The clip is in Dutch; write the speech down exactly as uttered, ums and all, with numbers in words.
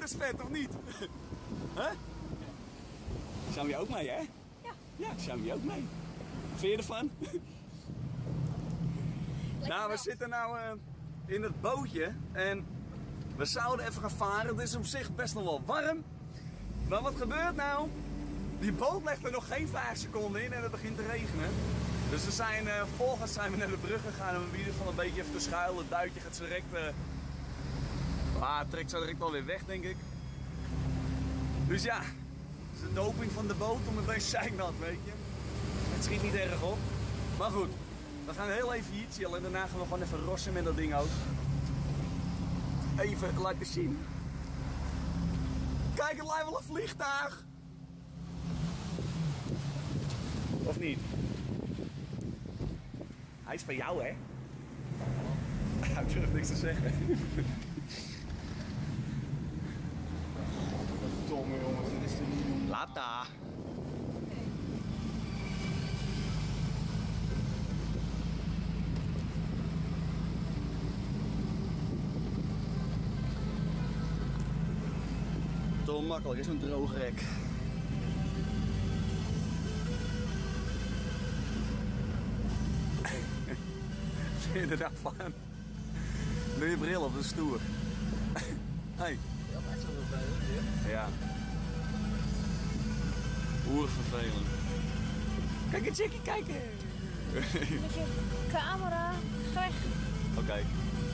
dit is vet, of niet? Huh? Zijn we ook mee, hè? Ja. Ja, zijn we ook mee. Vind je ervan? Nou, we zitten nou uh, in het bootje en we zouden even gaan varen. Het is op zich best nog wel warm. Maar wat gebeurt nou? Die boot legt er nog geen vijf seconden in en het begint te regenen. Dus we zijn, uh, volgens zijn we naar de brug gegaan om in ieder geval een beetje even te schuilen. Het duitje gaat zo direct... Uh... Ah, het trekt zo direct alweer weg, denk ik. Dus ja, het is de doping van de boot om een beetje zeiknat, weet je. Het schiet niet erg op. Maar goed, we gaan heel even hier chillen en daarna gaan we gewoon even rossen met dat ding ook. Even laten zien. Kijk, het lijkt wel een vliegtuig. Of niet? Hij is van jou, hè? Hij durft niks te zeggen. Domme jongens, dit is er niet doen. Laat daar. Toch makkelijk is zo'n droogrek. Vind je er nou van? Doe je bril op, dat is stoer. Hey. Ja, best wel vervelend, hè? Ja. Oer vervelend. Kijk eens, Jackie, kijken! Met je camera, weg. Oké. Okay.